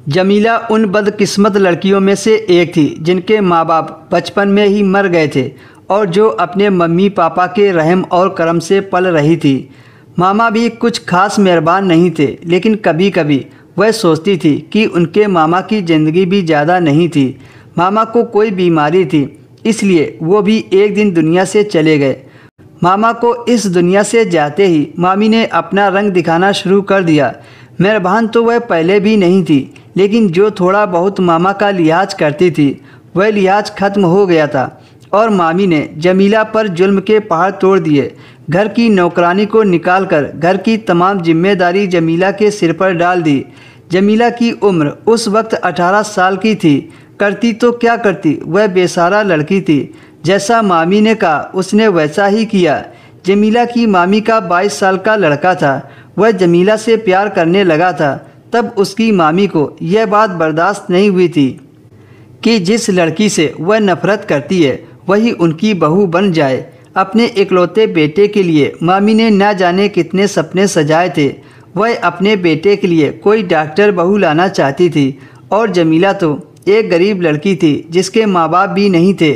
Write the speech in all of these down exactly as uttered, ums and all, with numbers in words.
जमीला उन बदकिस्मत लड़कियों में से एक थी जिनके माँ बाप बचपन में ही मर गए थे और जो अपने मम्मी पापा के रहम और करम से पल रही थी। मामा भी कुछ खास मेहरबान नहीं थे, लेकिन कभी कभी वह सोचती थी कि उनके मामा की ज़िंदगी भी ज़्यादा नहीं थी। मामा को कोई बीमारी थी, इसलिए वो भी एक दिन दुनिया से चले गए। मामा को इस दुनिया से जाते ही मामी ने अपना रंग दिखाना शुरू कर दिया। मेहरबान तो वह पहले भी नहीं थी, लेकिन जो थोड़ा बहुत मामा का लिहाज करती थी वह लिहाज खत्म हो गया था और मामी ने जमीला पर जुल्म के पहाड़ तोड़ दिए। घर की नौकरानी को निकालकर घर की तमाम जिम्मेदारी जमीला के सिर पर डाल दी। जमीला की उम्र उस वक्त अठारह साल की थी। करती तो क्या करती, वह बेसहारा लड़की थी। जैसा मामी ने कहा उसने वैसा ही किया। जमीला की मामी का बाईस साल का लड़का था। वह जमीला से प्यार करने लगा था। तब उसकी मामी को यह बात बर्दाश्त नहीं हुई थी कि जिस लड़की से वह नफरत करती है वही उनकी बहू बन जाए। अपने इकलौते बेटे के लिए मामी ने न जाने कितने सपने सजाए थे। वह अपने बेटे के लिए कोई डॉक्टर बहू लाना चाहती थी और जमीला तो एक गरीब लड़की थी जिसके माँ बाप भी नहीं थे।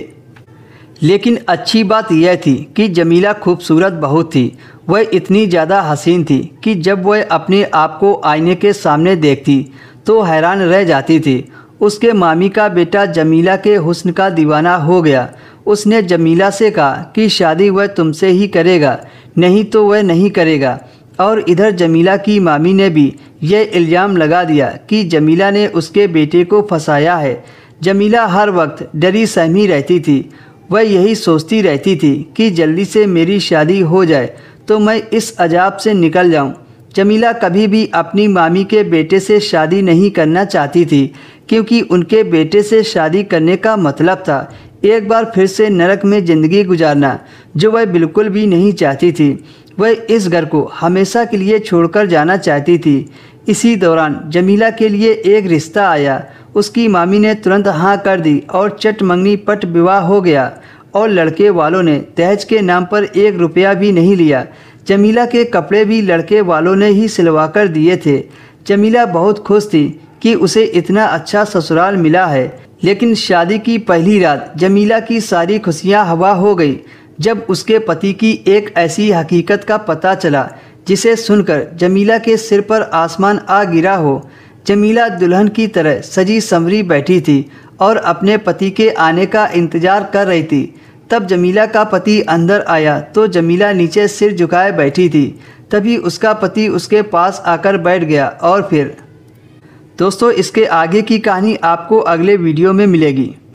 लेकिन अच्छी बात यह थी कि जमीला खूबसूरत बहुत थी। वह इतनी ज़्यादा हसीन थी कि जब वह अपने आप को आईने के सामने देखती तो हैरान रह जाती थी। उसके मामी का बेटा जमीला के हुस्न का दीवाना हो गया। उसने जमीला से कहा कि शादी वह तुमसे ही करेगा, नहीं तो वह नहीं करेगा। और इधर जमीला की मामी ने भी यह इल्ज़ाम लगा दिया कि जमीला ने उसके बेटे को फंसाया है। जमीला हर वक्त डरी सहमी रहती थी। वह यही सोचती रहती थी कि जल्दी से मेरी शादी हो जाए तो मैं इस अजाब से निकल जाऊं। जमीला कभी भी अपनी मामी के बेटे से शादी नहीं करना चाहती थी, क्योंकि उनके बेटे से शादी करने का मतलब था एक बार फिर से नरक में ज़िंदगी गुजारना, जो वह बिल्कुल भी नहीं चाहती थी। वह इस घर को हमेशा के लिए छोड़कर जाना चाहती थी। इसी दौरान जमीला के लिए एक रिश्ता आया। उसकी मामी ने तुरंत हाँ कर दी और चट मंगनी पट विवाह हो गया और लड़के वालों ने दहेज के नाम पर एक रुपया भी नहीं लिया। जमीला के कपड़े भी लड़के वालों ने ही सिलवा कर दिए थे। जमीला बहुत खुश थी कि उसे इतना अच्छा ससुराल मिला है। लेकिन शादी की पहली रात जमीला की सारी खुशियां हवा हो गई जब उसके पति की एक ऐसी हकीकत का पता चला जिसे सुनकर जमीला के सिर पर आसमान आ गिरा हो। जमीला दुल्हन की तरह सजी संवरी बैठी थी और अपने पति के आने का इंतजार कर रही थी। तब जमीला का पति अंदर आया तो जमीला नीचे सिर झुकाए बैठी थी। तभी उसका पति उसके पास आकर बैठ गया और फिर दोस्तों इसके आगे की कहानी आपको अगले वीडियो में मिलेगी।